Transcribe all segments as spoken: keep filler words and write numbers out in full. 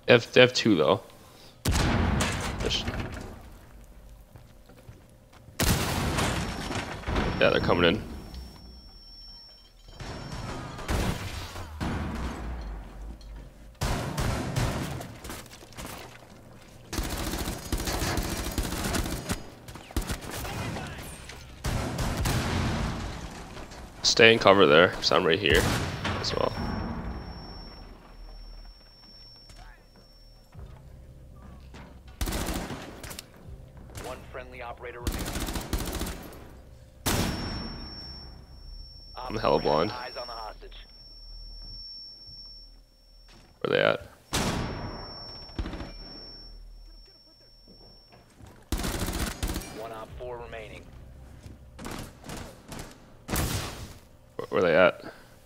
They have, they have two though. Just- Yeah, they're coming in. Stay in cover there, because I'm right here as well. One friendly operator remaining. I'm hella blind. Eyes on the hostage. Where they at? One op four remaining. Where, where they at?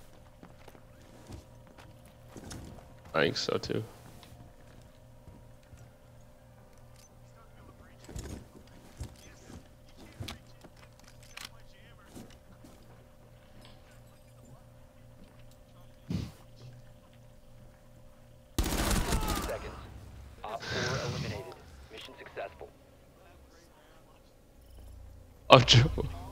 I think so too. Seconds. Op four eliminated. Mission successful. Oh, Joe.